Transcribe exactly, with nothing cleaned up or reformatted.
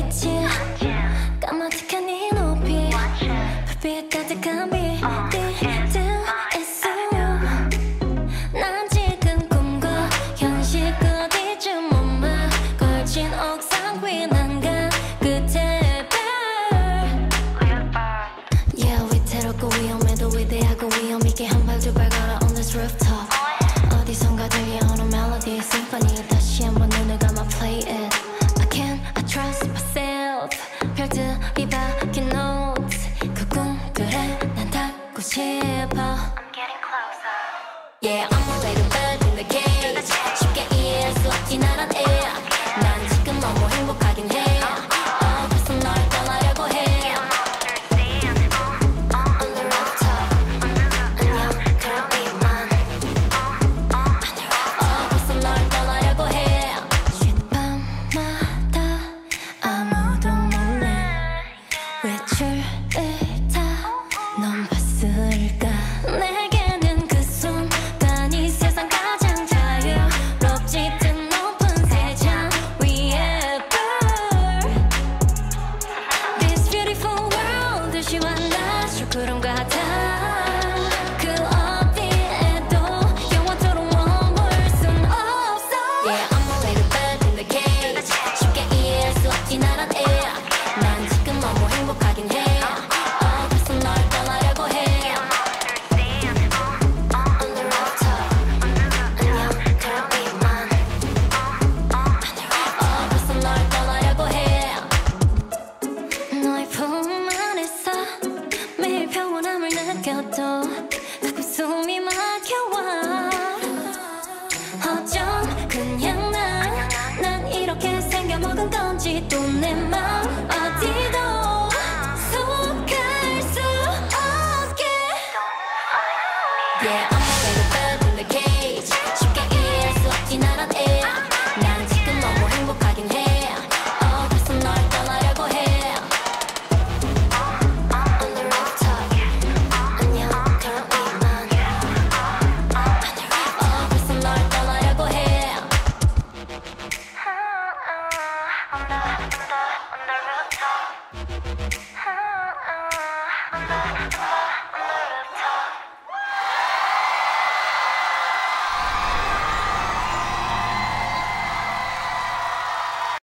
빛이 까마득한 네 높이 불빛 가득한 비디즘 있어. 난 지금 꿈과 현실 어디쯤 몸을 걸친 옥상 위 난간 끝에 Yeah, 위태롭고 위험해도 위대하고 위험 있게 한 발 두 발 걸어 on this rooftop. 어디선가 들려오는 멜로디 심포니 다시 한번 눈을 감아 play it. I can't, I trust myself. 별들이 바뀐 notes 그 꿈들에 난 닿고 싶어. I'm getting closer. Yeah, I'm a little bird in the cage. 쉽게 이해할 수 없지 나란 애. 난 지금 너무 행복하긴 해. 어, 벌써 널 떠나려고 해. On the rooftop. 안녕, 그렇게만. 어, 벌써 널 떠나려고 해. 밤마다 아무도 몰래 외출을 다 넌 봤을까. 내게는 그 순간이 세상 가장 자유롭지 뜬 높은 세상 위에 bird. This beautiful world 듯이 만나줄 구름 같아. 그 어디에도 영원토록 머물 순 없어. Yeah, I'm a little bird in the cage. 쉽게 이해할 수 없지 나란 애. 난 지금 너무 행복하긴 해. 어, 벌써 널 떠나려고 해. On the rooftop. 안녕, 그렇게만. 어, 벌써 널 떠나려고 해. 너의 품 안에서 매일 평온함을 느껴도 가끔 숨이 막혀와. 어쩜 그냥 난, 난 이렇게 생겨먹은 건지 또 내 맘